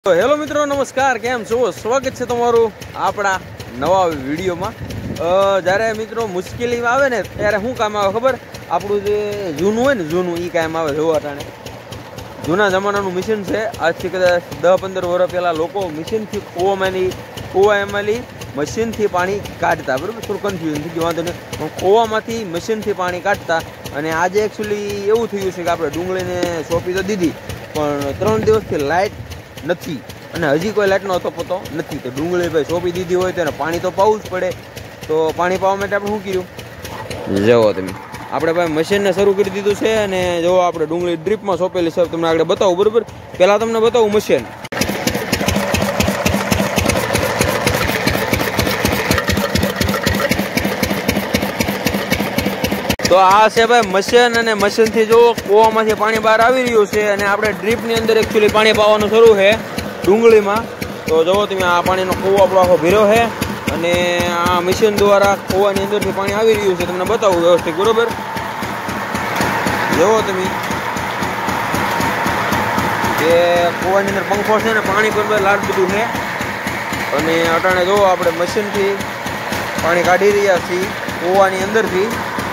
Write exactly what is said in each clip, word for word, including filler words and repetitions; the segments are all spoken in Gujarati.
તો હેલો મિત્રો, નમસ્કાર. કેમ છો? સ્વાગત છે તમારું આપણા નવા વિડીયોમાં. જ્યારે મિત્રો મુશ્કેલીમાં આવે ને ત્યારે શું કામ આવે ખબર? આપણું જે જૂનું હોય ને જૂનું એ કામ આવે. જોવા ટાણે જૂના જમાનાનું મશીન છે. આજથી કદાચ દસ પંદર વર્ષ પહેલાં લોકો મશીનથી કૂવામાંની કૂવામાંથી મશીનથી પાણી કાઢતા. બરાબર, થોડું કન્ફ્યુઝન થઈ ગયું, વાંધો નહીં. પણ કૂવામાંથી મશીનથી પાણી કાઢતા. અને આજે એકચ્યુઅલી એવું થયું છે કે આપણે ડુંગળીને સોંપી તો દીધી, પણ ત્રણ દિવસથી લાઇટ નથી અને હજી કોઈ લાઇટનો હતો પતો નથી. તો ડુંગળી ભાઈ સોંપી દીધી હોય તો એને પાણી તો પાવું જ પડે. તો પાણી પાવા માટે આપણે શું કર્યું જુઓ તમે, આપણે ભાઈ મશીનને શરૂ કરી દીધું છે. અને જો આપણે ડુંગળી ડ્રીપમાં સોંપેલી છે, તમને આગળ બતાવું. બરાબર, પહેલાં તમને બતાવું મશીન. તો આ છે ભાઈ મશીન, અને મશીનથી જો કૂવામાંથી પાણી બહાર આવી રહ્યું છે. અને આપણે ડ્રીપની અંદર એકચ્યુઅલી પાણી પાવાનું શરૂ છે ડુંગળીમાં. તો જુઓ તમે, આ પાણીનો કૂવો આપણો આખો ભર્યો છે અને આ મશીન દ્વારા કૂવાની અંદરથી પાણી આવી રહ્યું છે. તમને બતાવું વ્યવસ્થિત. બરોબર, જુઓ તમે કે કૂવાની અંદર પંખો છે ને પાણી પર લાડ બધું છે. અને અટાણે જુઓ આપણે મશીનથી પાણી કાઢી રહ્યા છીએ કૂવાની અંદરથી.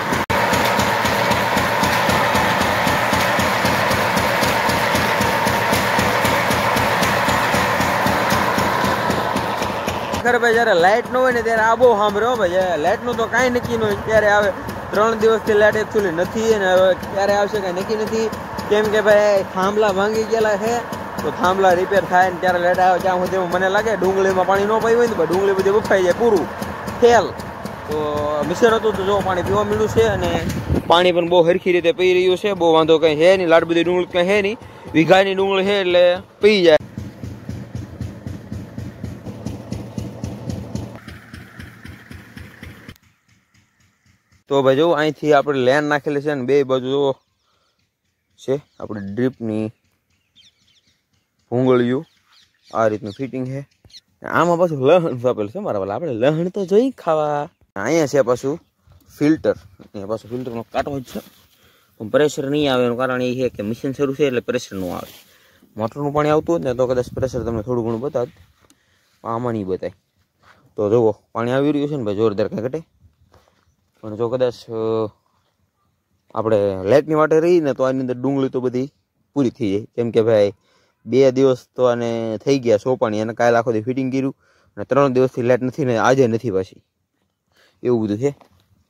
ખરે ભાઈ, જયારે લાઇટ ન હોય ને ત્યારે આ બહુ સાંભળ્યો ભાઈ. લાઇટનું તો કાંઈ નક્કી ન હોય ક્યારે આવે. ત્રણ દિવસથી લાઇટ એકચ્યુઅલી નથી અને હવે ક્યારે આવશે કાંઈ નક્કી નથી. કેમ કે ભાઈ થાંભલા ભાંગી ગયેલા છે, તો થાંભલા રિપેર થાય ને ત્યારે લાઇટ આવે ત્યાં સુધી મને લાગે ડુંગળીમાં પાણી ન પાયું હોય ને ભાઈ ડુંગળી બધી બફાઈ જાય પૂરું ફેલ. તો મિક્સર હતું તો જો પાણી પીવા મળ્યું છે અને પાણી પણ બહુ સરખી રીતે પી રહ્યું છે. બહુ વાંધો કંઈ છે નહીં. લાડ બધી ડુંગળી કંઈ છે નહીં, વીઘાની ડુંગળી છે એટલે પી જાય. તો ભાઈ જો અહીંથી આપણે લેન નાખેલી છે ને બે બાજુ છે આપણે ડ્રીપની ભૂંગળીયું. આ રીતનું ફિટિંગ છે. આમાં પાછું લહણ આપેલું છે મારા વાલા. આપણે લહણ તો જોઈ ખાવા. અહીંયા છે પાછું ફિલ્ટર. અહીંયા પાછું ફિલ્ટરનો કાંટો જ છે, પણ પ્રેશર નહીં આવે. એનું કારણ એ છે કે મશીન શરૂ છે એટલે પ્રેશર ન આવે. મોટરનું પાણી આવતું હોય ને તો કદાચ પ્રેશર તમને થોડું ઘણું બતાવે, આમાં નહીં બતાય. તો જુઓ પાણી આવી રહ્યું છે ને ભાઈ, જોરદાર કાંઈ ઘટે. પણ જો કદાચ આપણે લાઇટની વાટે રહીએ ને તો આની અંદર ડુંગળી તો બધી પૂરી થઈ જાય. કેમ કે ભાઈ બે દિવસ તો આને થઈ ગયા સોપાણી, અને કાલે આખો દી ફિટિંગ કર્યું અને ત્રણ દિવસથી લાઇટ નથી ને આજે નથી પાછી. એવું બધું છે.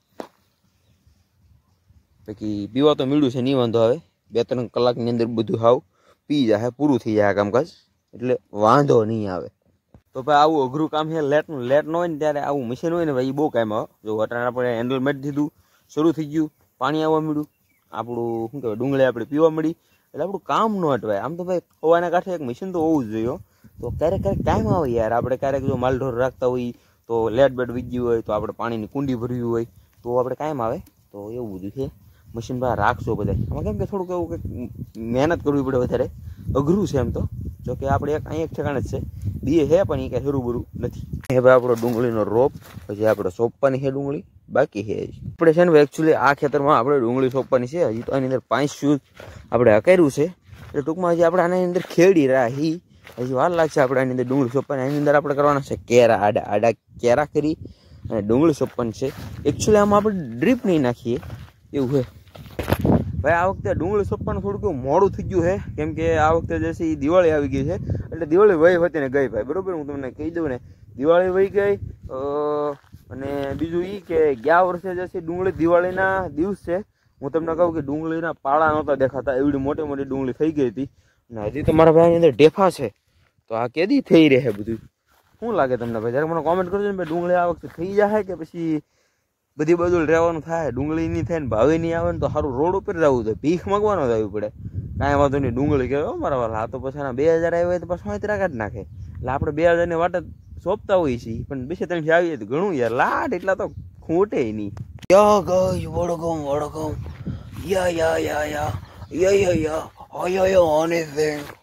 બાકી પીવા તો મળ્યું છે, નહીં વાંધો આવે. બે ત્રણ કલાકની અંદર બધું હાવ પી જાય, પૂરું થઈ જાય કામકાજ, એટલે વાંધો નહીં આવે. તો ભાઈ આવું અઘરું કામ છે લેટનું. લેટ ન હોય ને ત્યારે આવું મશીન હોય ને ભાઈ એ બહુ કામ આવે. જો અટાણે આપણે હેન્ડલ મેટ દીધું, શરૂ થઈ ગયું, પાણી આવવા મળ્યું, આપણું શું કહેવાય ડુંગળી આપણે પીવા મળી, એટલે આપણું કામ ન અટવાય. આમ તો ભાઈ ખવાના કાંઠે એક મશીન તો હોવું જ જોઈએ. તો ક્યારેક ક્યારેક કામ આવે યાર. આપણે ક્યારેક જો માલઢોર રાખતા હોય તો લેટ બેટ વીજ્યું હોય તો આપણે પાણીની કુંડી ભરવી હોય તો આપણે કામ આવે. તો એવું બધું છે. મશીન ભાઈ રાખશો બધા. આમાં કેમ કે થોડુંક એવું કંઈક મહેનત કરવી પડે વધારે, અઘરું છે એમ તો. જો કે આપણે એક અહીં એક ઠેકાણે જ છે, બીએ છે પણ એ કાંઈ શરૂ બરું નથી. એ ભાઈ આપણો ડુંગળીનો રોપ, પછી આપણે સોંપવાની છે ડુંગળી બાકી છે. આપણે છે ને એકચ્યુઅલી આ ખેતરમાં આપણે ડુંગળી સોંપવાની છે. હજી તો આની અંદર પાંચ શૂઝ આપણે હકાર્યું છે, એટલે ટૂંકમાં હજી આપણે આની અંદર ખેડી રાહી. હજી વાર લાગશે આપણે આની અંદર ડુંગળી સોંપવાની. આની અંદર આપણે કરવાના છે કેરા, આડા આડા કેરા કરી અને ડુંગળી સોંપવાની છે. એકચ્યુઅલી આમાં આપણે ડ્રીપ નહીં નાખીએ એવું છે ભાઈ. આ વખતે ડુંગળી સોંપવાનું થોડુંક એવું મોડું થઈ ગયું છે, કેમ કે આ વખતે જે છે એ દિવાળી આવી ગઈ છે. એટલે દિવાળી વહી હતી ને ગઈ ભાઈ. બરોબર, હું તમને કહી દઉં ને, દિવાળી વહી ગઈ. અને બીજું એ કે ગયા વર્ષે જે છે ડુંગળી દિવાળીના દિવસ છે, હું તમને કહું કે ડુંગળીના પાળા નહોતા દેખાતા, એવડી મોટી મોટી ડુંગળી થઈ ગઈ હતી. અને હજી તો મારા ભાઈની અંદર ઢેફા છે. તો આ કેદી થઈ રહે બધું? શું લાગે તમને ભાઈ? જ્યારે મને કોમેન્ટ કરજો ને ભાઈ, ડુંગળી આ વખતે થઈ જાય કે પછી બધી બધું રહેવાનું થાય? ડુંગળી નહીં થાય ને ભાવે નહીં આવે ને તો સારું રોડ ઉપર જવું તો ભીખ માગવાનો જવું પડે. કાંઈ વાંધો નહીં, ડુંગળી કહેવાય મારા વાલા. આ તો પછી એના બે હજાર આવ્યા હોય તો પછી સોંતરા કાઢી નાખે. એટલે આપણે બે હજારની વાટ સોંપતા હોઈએ છીએ, પણ બે ત્રણથી આવીએ તો ઘણું યાર. લાટ એટલા તો ખૂટે નહીં. યા ગઈ વડગમ વડગમ યા યા યા યા યા યા યા યા યા anything